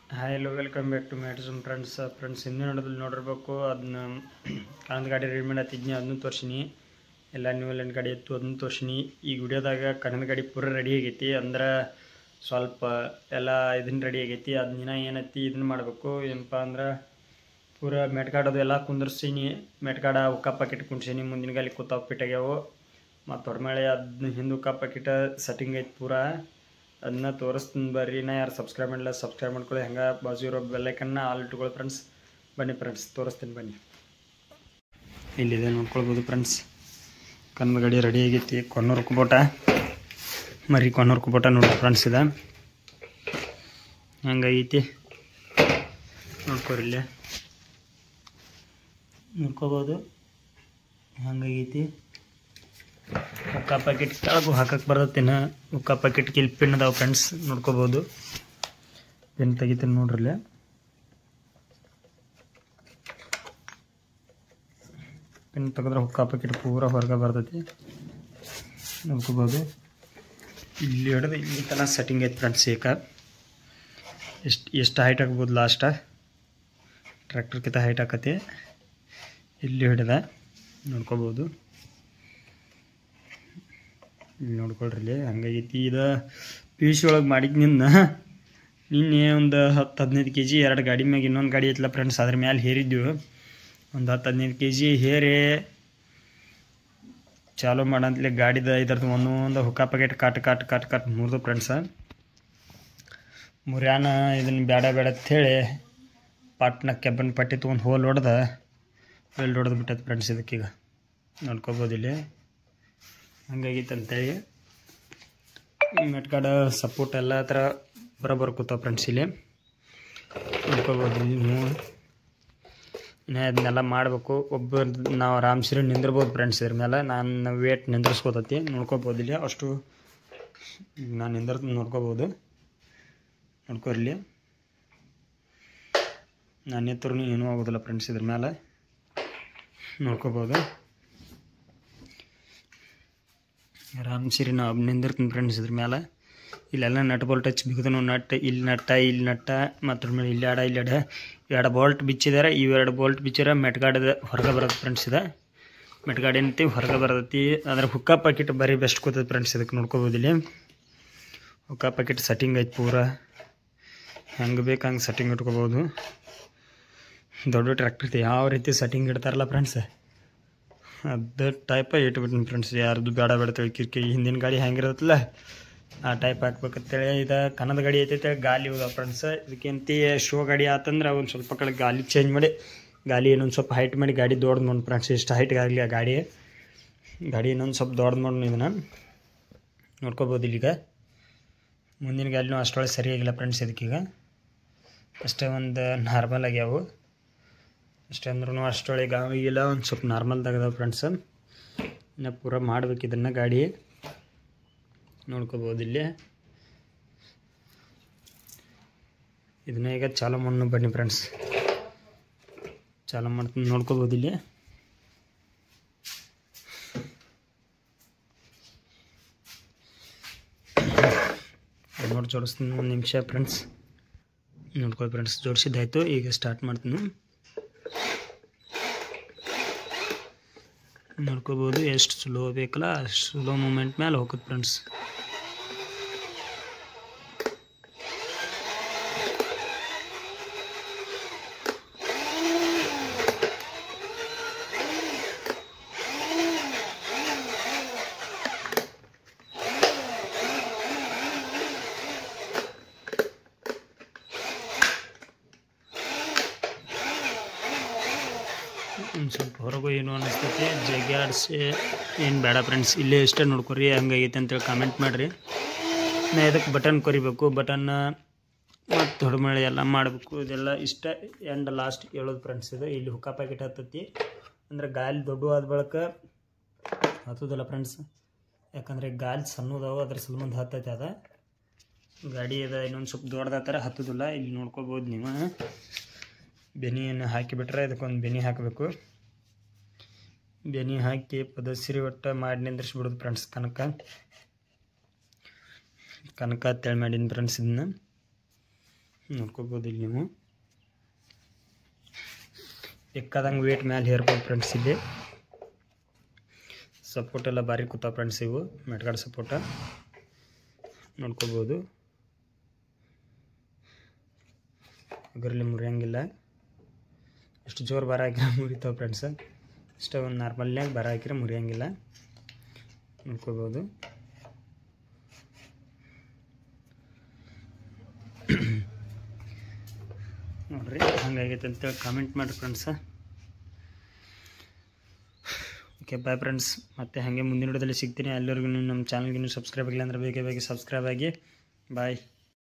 Hi hello welcome back to ಮ್ಯಾಟ್ಸಮ್ friends ಹಿಂದೆ ನೋಡಿರ್ಬೇಕು ಅದನ್ನ ಕನ್ನದ ಗಾಡಿ ರೆಡಿ ಮಾಡತ್ತಿದ್ನಿ, ಅದನ್ನು ತೋರಿಸಿನಿ. ಎಲ್ಲ ನ್ಯೂ ಲೈನ್ ಗಾಡಿ ಇತ್ತು, ಅದನ್ನು ತೋರಿಸಿನಿ. ಈಗ ವಿಡಿಯೋದಾಗ ಕನ್ನದ ಗಾಡಿ ಪೂರ ರೆಡಿ ಆಗೈತಿ. ಅಂದ್ರೆ ಸ್ವಲ್ಪ ಎಲ್ಲ ಇದನ್ನು ರೆಡಿ ಆಗೈತಿ. ಅದನ್ನ ಏನೈತಿ ಇದನ್ನು ಮಾಡಬೇಕು. ಏನಪ್ಪ ಅಂದ್ರೆ ಪೂರ ಮೆಟ್ಗಾಡೋದು ಎಲ್ಲ ಕುಂದಿರ್ಸೀನಿ. ಮೆಟ್ಗಾಡ ಉಕ್ಕ ಪಾಕೆಟ್ ಕುಂಡ್ಸೀನಿ. ಮುಂದಿನ ಗಾಲಿ ಕೂತಾವು ಪಿಟ್ಟಾಗ್ಯಾವು. ಮತ್ತು ಹೊರಮಳೆ ಅದನ್ನ ಹಿಂದೆ ಉಕ್ಕ ಪಾಕೆಟ್ ಸೆಟ್ಟಿಂಗ್ ಐತಿ ಪೂರ. ಅದನ್ನ ತೋರಿಸ್ತೀನಿ ಬರ್ರಿ. ಯಾರು ಸಬ್ಸ್ಕ್ರೈಬ್ ಮಾಡಿಲ್ಲ ಸಬ್ಸ್ಕ್ರೈಬ್ ಮಾಡ್ಕೊಳ್ಳಿ. ಹಂಗೆ ಬಾಜು ಇರೋ ಬೆಲ್ಲೈಕನ್ನ ಆಲ್ ಇಟ್ಕೊಳ್ಳಿ ಫ್ರೆಂಡ್ಸ್. ಬನ್ನಿ ಫ್ರೆಂಡ್ಸ್ ತೋರಿಸ್ತೀನಿ ಬನ್ನಿ. ಇಲ್ಲಿದೆ ನೋಡ್ಕೊಳ್ಬೋದು ಫ್ರೆಂಡ್ಸ್. ಕನ್ನದ ಗಾಡಿ ರೆಡಿ ಆಗೈತಿ. ಕೊನ್ನೂರು ಕುಬೋಟ ಮರಿ ಕೊನ್ನೂರು ಕುಬೋಟ ನೋಡಿ ಫ್ರೆಂಡ್ಸ್. ಇದೆ ಹಂಗಾಗೈತಿ ನೋಡ್ಕೊರಿ. ಇಲ್ಲೇ ನೋಡ್ಕೋಬೋದು ಹಂಗಾಗೈತಿ. ಉಕ್ಕ ಪ್ಯಾಕೆಟ್ ಕೆಳಗೂ ಹಾಕಕ್ಕೆ ಬರ್ತೈತಿನ. ಉಕ್ಕ ಪ್ಯಾಕೆಟ್ಗೆ ಇಲ್ಲಿ ಪಿನ್ ಅದಾವೆ ಫ್ರೆಂಡ್ಸ್, ನೋಡ್ಕೋಬೋದು. ಪಿನ್ ತೆಗಿತೀನಿ ನೋಡ್ರಿ. ಪಿನ್ ತೆಗೆದ್ರೆ ಉಕ್ಕ ಪ್ಯಾಕೆಟ್ ಪೂರ ಹೊರಗೆ ಬರ್ತೈತಿ, ನೋಡ್ಕೋಬೋದು. ಇಲ್ಲಿ ಹಿಡಿದು ಇಲ್ಲಿ ತನಕ ಸೆಟ್ಟಿಂಗ್ ಐತೆ ಫ್ರೆಂಡ್ಸ್. ಈಗ ಎಷ್ಟು ಹೈಟ್ ಆಗ್ಬೋದು, ಲಾಸ್ಟ ಟ್ರ್ಯಾಕ್ಟರ್ಕಿಂತ ಹೈಟ್ ಆಕತಿ. ಇಲ್ಲಿ ಹಿಡಿದ ನೋಡ್ಕೋಬೋದು. ಇಲ್ಲಿ ನೋಡ್ಕೊಳ್ರಿ. ಹಂಗಾಗೈತಿ. ಇದು PVC ಒಳಗೆ ಮಾಡಿದ್ನಿಂದ ನಿನ್ನೆ ಒಂದು 10-15 kg ಎರಡು ಗಾಡಿ ಮ್ಯಾಗ ಇನ್ನೊಂದು ಗಾಡಿ ಐತಲ್ಲ ಫ್ರೆಂಡ್ಸ್, ಅದ್ರ ಮ್ಯಾಲೆ ಹೇರಿದ್ವಿ. ಒಂದು 10-15 kg ಹೇರಿ ಚಾಲೂ ಮಾಡಂತಲೇ ಗಾಡಿದ ಇದ್ರದ್ದು ಒಂದೊಂದು ಹುಕ್ಕ ಪ್ಯಾಕೆಟ್ ಕಾಟ್ ಮುರಿದು ಫ್ರೆಂಡ್ಸ. ಮುರ್ಯಾನ ಇದನ್ನು ಬೇಡ ಅಂಥೇಳಿ ಪಾಟ್ನ ಕೆಬ್ಬನ್ ಪಟ್ಟಿ ತೊಗೊಂಡು ಹೋಲ್ ಹೊಡೆದು ಬಿಟ್ಟೈತೆ ಫ್ರೆಂಡ್ಸ್. ಇದಕ್ಕೀಗ ನೋಡ್ಕೋಬೋದು. ಇಲ್ಲಿ ಹಂಗಾಗಿತ್ತು ಅಂತೇಳಿ ಮೆಟ್ಗಾಡ ಸಪೋರ್ಟ್ ಎಲ್ಲ ಥರ ಬರೋಬ್ಬರ ಕೂತಾವ ಫ್ರೆಂಡ್ಸ್. ಇಲ್ಲಿ ನೋಡ್ಕೋಬೋದು. ಇಲ್ಲಿ ನೀವು ಇನ್ನೂ ಅದನ್ನೆಲ್ಲ ಮಾಡಬೇಕು. ನಾವು ಆರಾಮ್ಸರಿ ನಿಂದಿರ್ಬೋದು ಫ್ರೆಂಡ್ಸ್. ಇದ್ರ ಮೇಲೆ ನಾನು ವೇಟ್ ನಿಂದ್ರಿಸ್ಕೋತೈತಿ, ನೋಡ್ಕೋಬೋದು. ಇಲ್ಲಿ ಅಷ್ಟು ನಾನು ನೋಡ್ಕೋಬೋದು. ನೋಡ್ಕೊರ್ಲಿ. ನಾನು ಎತ್ತರೂ ಏನೂ ಆಗೋದಿಲ್ಲ ಫ್ರೆಂಡ್ಸ್. ಇದ್ರ ಮೇಲೆ ನೋಡ್ಕೋಬೋದು. ಆರಾಮ್ಸಿರಿ ನಾವು ನಿಂದಿರ್ತೀನಿ ಫ್ರೆಂಡ್ಸ್. ಇದ್ರ ಮೇಲೆ ಇಲ್ಲೆಲ್ಲ ನಟ್ ಬೋಲ್ಟ್ ಹಚ್ಚಿ ಬಿಗಿದನು. ಇಲ್ಲಿ ನಟ್ಟ ಮತ್ತು ಮೇಲೆ ಇಲ್ಲಿ ಎರಡು ಬೋಲ್ಟ್ ಬಿಚ್ಚಿದ್ದಾರೆ. ಇವೆರಡು ಬೋಲ್ಟ್ ಬಿಚ್ಚಿರ ಮೆಟ್ಗಾಡದ ಹೊರಗೆ ಬರೋದು ಫ್ರೆಂಡ್ಸ್. ಇದೆ ಮೆಟ್ಗಾಡಿ ಏನಂತೀವಿ ಹೊರಗೆ ಬರತೈತಿ. ಅಂದ್ರೆ ಹುಕ್ಕ ಪ್ಯಾಕೆಟ್ ಬರೀ ಬೆಸ್ಟ್ ಕೂತೈತೆ ಫ್ರೆಂಡ್ಸ್. ಇದಕ್ಕೆ ನೋಡ್ಕೋಬೋದು. ಇಲ್ಲಿ ಹುಕ್ಕ ಪ್ಯಾಕೆಟ್ ಸೆಟ್ಟಿಂಗ್ ಐತೆ ಪೂರ. ಹೆಂಗೆ ಬೇಕು ಹಂಗೆ ಸೆಟ್ಟಿಂಗ್ ಇಟ್ಕೋಬೋದು. ದೊಡ್ಡ ಟ್ರ್ಯಾಕ್ಟರ್ ಯಾವ ರೀತಿ ಸೆಟ್ಟಿಂಗ್ ಇಡ್ತಾರಲ್ಲ ಫ್ರೆಂಡ್ಸ್, ಅದು ಟೈಪ ಇಟ್ಬಿಟ್ಟಿನಿ ಫ್ರೆಂಡ್ಸ್. ಯಾರ್ದು ಬೇಡ ಕಿರಿಕಿರಿ. ಹಿಂದಿನ ಗಾಡಿ ಹೆಂಗಿರತ್ತಲ್ಲ ಆ ಟೈಪ್ ಹಾಕ್ಬೇಕಂತೇಳಿ. ಇದು ಕನ್ನದ ಗಾಡಿ ಐತೈತೆ. ಗಾಲಿ ಹೋದ ಫ್ರೆಂಡ್ಸ್. ಇದಕ್ಕಿಂತ ಶೋ ಗಾಡಿ ಆತಂದ್ರೆ ಒಂದು ಸ್ವಲ್ಪ ಕಡೆ ಗಾಲಿ ಚೇಂಜ್ ಮಾಡಿ, ಗಾಲಿ ಇನ್ನೊಂದು ಸ್ವಲ್ಪ ಹೈಟ್ ಮಾಡಿ ಗಾಡಿ ದೊಡ್ದು ಮಾಡಿ ಫ್ರೆಂಡ್ಸ್. ಇಷ್ಟು ಹೈಟ್ಗಾಗಲಿ ಆ ಗಾಡಿ ಇನ್ನೊಂದು ಸ್ವಲ್ಪ ದೊಡ್ದು ಮಾಡಿ ಇದನ್ನು ನೋಡ್ಕೋಬೋದು. ಇಲ್ಲಿಗ ಮುಂದಿನ ಗಾಲಿನೂ ಅಷ್ಟೊಳಗೆ ಸರಿಯಾಗಿಲ್ಲ ಫ್ರೆಂಡ್ಸ್. ಇದಕ್ಕೀಗ ಅಷ್ಟೇ ಒಂದು ನಾರ್ಮಲ್ ಆಗ್ಯಾವು ಅಷ್ಟೇ. ಅಂದ್ರೂ ಅಷ್ಟೊಳಗೆ ಈಗಿಲ್ಲ, ಒಂದು ಸ್ವಲ್ಪ ನಾರ್ಮಲ್ದಾಗದಾವೆ ಫ್ರೆಂಡ್ಸ್. ಇನ್ನು ಪೂರ ಮಾಡ್ಬೇಕು ಇದನ್ನು ಗಾಡಿ ನೋಡ್ಕೋಬೋದು. ಇಲ್ಲಿ ಇದನ್ನ ಈಗ ಚಾಲೂ ಮಣ್ಣು ಬನ್ನಿ ಫ್ರೆಂಡ್ಸ್. ಚಾಲೂ ಮಾಡ್ತೀನಿ ನೋಡ್ಕೋಬೋದು. ಇಲ್ಲಿ ನೋಡಿ ಜೋಡಿಸ್ತೀನಿ ಒಂದು ನಿಮಿಷ ಫ್ರೆಂಡ್ಸ್. ನೋಡ್ಕೊಳ್ಳಿ ಫ್ರೆಂಡ್ಸ್, ಜೋಡಿಸಿದ್ದಾಯ್ತು. ಈಗ ಸ್ಟಾರ್ಟ್ ಮಾಡ್ತೀನಿ. ನೋಡ್ಕೋಬೋದು. ಎಷ್ಟು ಸ್ಲೋ ಬೇಕಲ್ಲ ಅಷ್ಟು ಸ್ಲೋ ಮೂಮೆಂಟ್ ಮೇಲೆ ಹೋಗುತ್ತೆ ಫ್ರೆಂಡ್ಸ್. ಒಂದು ಸ್ವಲ್ಪ ಹೊರಗೂ ಏನು ಅನ್ನಿಸ್ತೈತಿ, ಜಗ್ಗಾಡ್ಸಿ ಏನು ಬೇಡ ಫ್ರೆಂಡ್ಸ್. ಇಲ್ಲೇ ಇಷ್ಟೇ ನೋಡ್ಕೊರಿ ಹಂಗಾಗೈತೆ ಅಂತೇಳಿ ಕಾಮೆಂಟ್ ಮಾಡಿರಿ. ನಾ ಇದಕ್ಕೆ ಬಟನ್ ಕೊರಿಬೇಕು. ಬಟನ್ನ ಮತ್ತು ಹೊಡಮಳೆ ಎಲ್ಲ ಮಾಡಬೇಕು. ಇದೆಲ್ಲ ಇಷ್ಟ ಎಂಡ್ ಲಾಸ್ಟ್ ಹೇಳೋದು ಫ್ರೆಂಡ್ಸ್. ಇದು ಇಲ್ಲಿ ಹುಕ್ಕ ಪ್ಯಾಕೆಟ್ ಹತ್ತೈತಿ ಅಂದರೆ ಗಾಲಿ ದೊಡ್ಡ ಆದ ಬಳಿಕ ಹತ್ತೋದಿಲ್ಲ ಫ್ರೆಂಡ್ಸ್. ಯಾಕಂದರೆ ಗಾಲಿ ಸಣ್ಣದಾವು, ಅದ್ರ ಸಲ್ಮಂದು ಹತ್ತೈತೆ. ಅದ ಗಾಡಿ ಅದ ಇನ್ನೊಂದು ಸ್ವಲ್ಪ ದೊಡ್ಡದ ಥರ ಹತ್ತೋದಿಲ್ಲ. ಇಲ್ಲಿ ನೋಡ್ಕೋಬೋದು ನೀವು. ಬೆನಿಯನ್ನು ಹಾಕಿಬಿಟ್ರೆ ಇದಕ್ಕೊಂದು ಬೆನಿ ಹಾಕಬೇಕು. ಬೆನಿ ಹಾಕಿ ಪದಸಿರಿ ಒಟ್ಟು ಮಾಡಿ ನಿಂದ್ರಿಸ್ಬಿಡೋದು ಫ್ರೆಂಡ್ಸ್. ಕನಕ ಅಂತೇಳಿ ಮಾಡೀನಿ ಫ್ರೆಂಡ್ಸ್. ಇದನ್ನ ನೋಡ್ಕೋಬೋದು. ಇಲ್ಲಿ ನೀವು ಬೇಕಾದಂಗೆ ವೇಟ್ ಮೇಲೆ ಹೇರ್ಬೋದು ಫ್ರೆಂಡ್ಸ್. ಇಲ್ಲಿ ಸಪೋರ್ಟ್ ಎಲ್ಲ ಭಾರಿ ಕೂತಾವ ಫ್ರೆಂಡ್ಸ್. ಇವು ಮೆಟ್ಗಾಡ್ ಸಪೋರ್ಟ ನೋಡ್ಕೋಬೋದು. ಅದರಲ್ಲಿ ಮುರಿಯಂಗಿಲ್ಲ. ಎಷ್ಟು ಜೋರು ಬರ ಹಾಕಿದ್ರೆ ಮುರಿತಾವೆ ಫ್ರೆಂಡ್ಸ್. ಇಷ್ಟ ಒಂದು ನಾರ್ಮಲ್ನಾಗ ಬರ ಹಾಕಿದ್ರೆ ಮುರಿಯಂಗಿಲ್ಲ. ನೋಡ್ಕೋಬೋದು. ನೋಡ್ರಿ ಹಂಗಾಗೈತೆ ಅಂತೇಳಿ ಕಾಮೆಂಟ್ ಮಾಡಿರಿ ಫ್ರೆಂಡ್ಸ. Okay bye friends. ಮತ್ತೆ ಹಾಗೆ ಮುಂದಿನ ವಿಡಿಯೋದಲ್ಲಿ ಸಿಗ್ತೀನಿ. ಎಲ್ಲರಿಗೂ ನಮ್ಮ ಚಾನಲ್ಗೆ ಸಬ್ಸ್ಕ್ರೈಬ್ ಆಗಿಲ್ಲ ಅಂದರೆ ಬೇಗ ಸಬ್ಸ್ಕ್ರೈಬ್ ಆಗಿ. ಬಾಯ್.